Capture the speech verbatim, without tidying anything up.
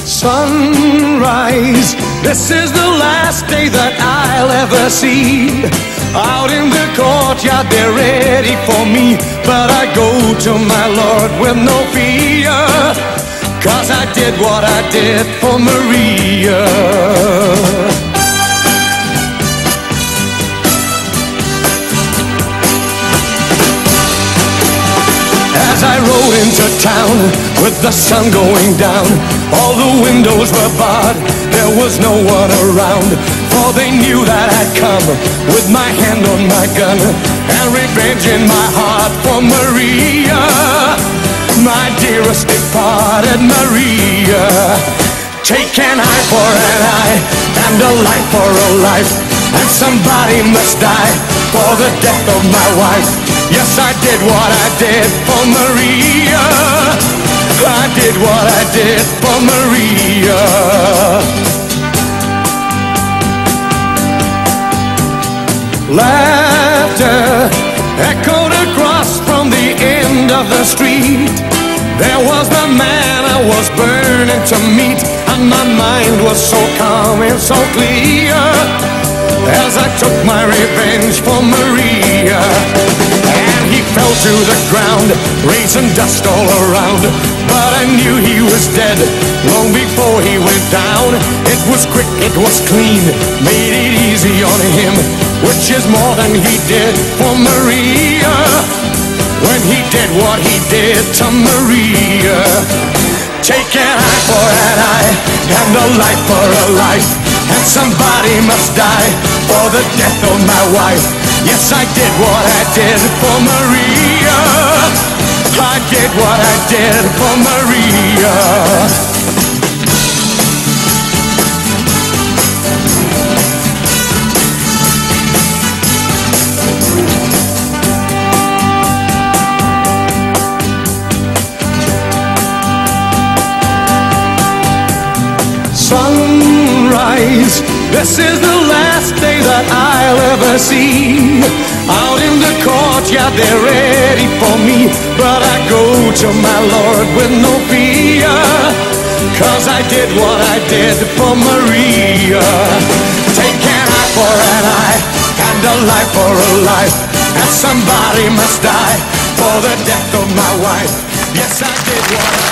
Sunrise, this is the last day that I'll ever see. Out in the courtyard they're ready for me, but I go to my Lord with no fear, 'cause I did what I did for Maria. As I rode into town with the sun going down, all the windows were barred, there was no one around, for they knew that I'd come with my hand on my gun and revenge in my heart for Maria, my dearest departed Maria. Take an eye for an eye and a life for a life, and somebody must die for the death of my wife. Yes, I did what I did for Maria. I did what I did for Maria. Laughter echoed across from the end of the street. There was the man I was burning to meet, and my mind was so calm and so clear as I took my revenge for Maria. And he fell to the ground, raising dust all around, but I knew he was dead long before he went down. It was quick, it was clean, made it easy on him, which is more than he did for Maria, when he did what he did to Maria. Take an eye for an eye and a life for a life, and somebody must die for the death of my wife. Yes, I did what I did for Maria. I did what I did for Maria. Sunrise, this is the last day that I'll ever see. Out in the courtyard they're ready for me, but I go to my Lord with no fear, 'cause I did what I did for Maria. Take an eye for an eye and a life for a life, and somebody must die for the death of my wife. Yes, I did what I